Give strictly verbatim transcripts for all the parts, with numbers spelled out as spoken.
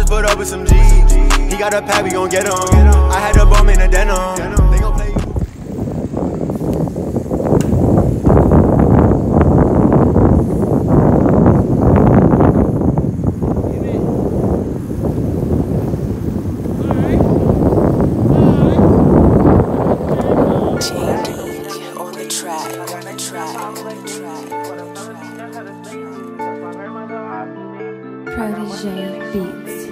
just put up with some G. He got a pad, we gon' get him. I had a bum in a denim. They gon' play you. Protege Beats.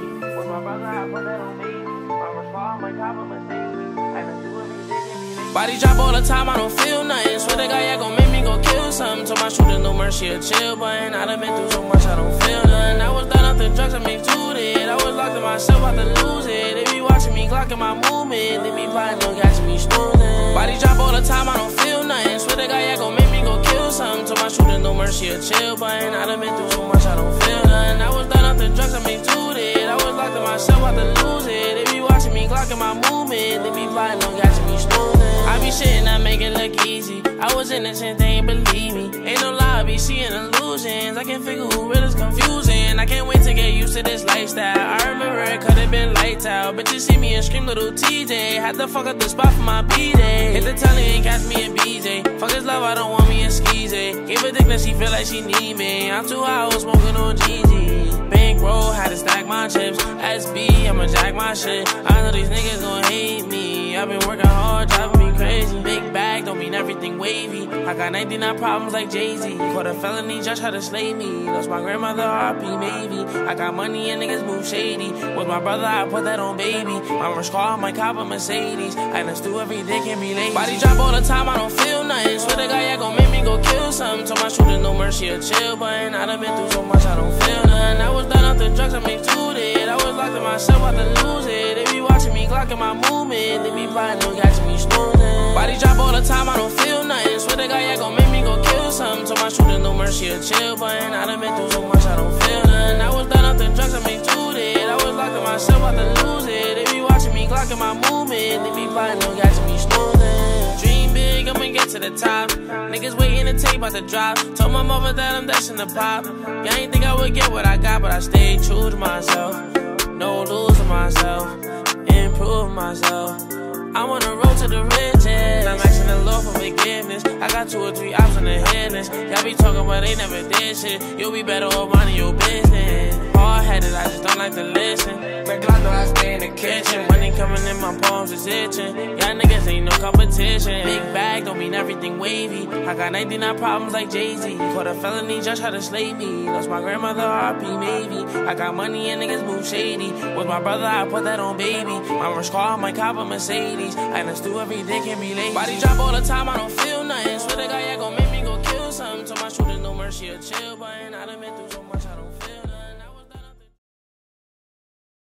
Body drop all the time, I don't feel nothing. Swear the guy, yeah, gon' make me go kill something. Told my shooter no mercy, a chill button. I done been through so much, I don't feel nothing. I was done up the drugs, I made two it. I was locked in myself, about to lose it. They be watching me, glocking my movement. They be plotting, no gas, me snoozing. Body drop all the time, I don't feel nothing. Swear the guy, yeah, gon' make me go kill something. Told my shooter no mercy, a chill button. I done been through so much, I don't feel nothing. I was done up the drugs, I made two it. I was locked in myself, about to lose it. They be watching me, glocking my movement. They be plotting, no gas, me snoozing. I be shitting, I make it look easy. I was innocent, they ain't believe me. Ain't no lie, I be seeing illusions. I can't figure who real is confusing. I can't wait to get used to this lifestyle. I remember it could've been lights out. Bitches see me and scream little T J. Had to fuck up the spot for my B-Day. Hit the telly and catch me in B J. Fuck his love, I don't want me in Skeezy. Gave a dick that she feel like she need me. I'm too high, I was smoking on G G. Bankroll, had to stack my chips. S B, I'ma jack my shit. I know these niggas gon' hate me. I've been working hard, driving me crazy. Big bag don't mean everything wavy. I got ninety-nine problems like Jay-Z. Caught a felony, judge had to slay me. Lost my grandmother, R P maybe. I got money and niggas move shady. With my brother, I put that on baby. My rush car, my cop a Mercedes. I done stew every day, can't be lazy. Body drop all the time, I don't feel nothing. Swear the guy, yeah, gon' make me go kill something. Told my shooter no mercy, a chill button. I done been through so much, I don't feel nothing. I was done off the drugs, I made two it. I was locked in myself, about to lose it. They be watching me, glocking my movement. They be plotting, no gas, me snoozing. Body drop all the time, I don't feel nothing. Swear the guy, yeah, gon' make me go kill something. Told my shooter no mercy, a chill button. I done been through so much, I don't feel nothing. I was done off the drugs, I made two it. I was locked in myself, about to lose it. They be watching me, glocking my movement. They be plotting, no gas, me snoozing. Dream big, I'ma get to the top. Niggas waiting to tape about the drop. Told my mother that I'm destined to pop. Yeah, I ain't think I would get what I got, but I stayed true to myself. No losing myself, improve myself. I wanna roll to the riches. I'm asking the Lord for forgiveness. I got two or three options in headless. Y'all be talking but they never did shit. You'll be better off minding your business. Hard-headed, I just don't like to listen. But I know I stay in the kitchen. Money coming in, my palms is itching. Y'all niggas ain't no competition. Big bag don't mean everything wavy. I got ninety-nine problems like Jay-Z. Caught a felony, judge had to slay me. Lost my grandmother, R P maybe. I got money and niggas move shady. With my brother, I put that on baby. My rush car, my cop a Mercedes. I done stew every day, can't be lazy. Body drop all the time, I don't feel nothing. Swear the guy, yeah, gon' make me go kill something. Told my shooter no mercy, a chill button. I done been through so much, I don't feel